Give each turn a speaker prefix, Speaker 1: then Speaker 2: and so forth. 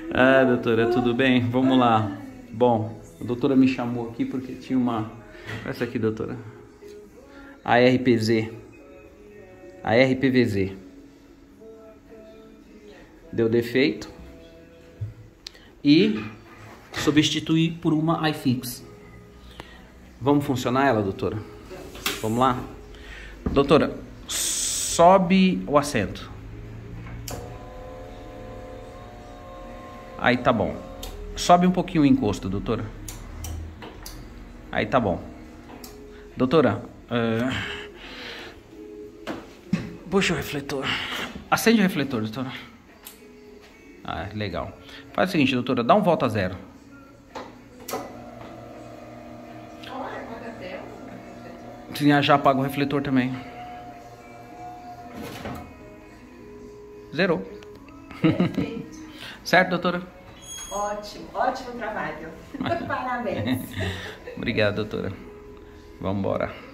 Speaker 1: Ah, doutora, tudo bem? Vamos lá. Bom, a doutora me chamou aqui porque tinha uma... Essa aqui, doutora. A RPZ. A RPVZ. Deu defeito. E substituí por uma iFix. Vamos funcionar ela, doutora? Vamos lá? Doutora, sobe o assento. Aí tá bom. Sobe um pouquinho o encosto, doutora. Aí tá bom. Doutora, puxa o refletor. Acende o refletor, doutora. Ah, legal. Faz o seguinte, doutora, dá um volta a zero. Sim, já apaga o refletor também. Zerou.
Speaker 2: Perfeito.
Speaker 1: Certo, doutora?
Speaker 2: Ótimo, ótimo trabalho. Parabéns.
Speaker 1: Obrigado, doutora. Vamos embora.